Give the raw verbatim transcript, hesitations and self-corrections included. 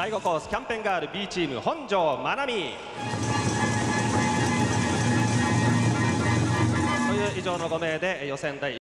だいごコースキャンペーンガール B チーム本庄まなみという以上のご名で予選第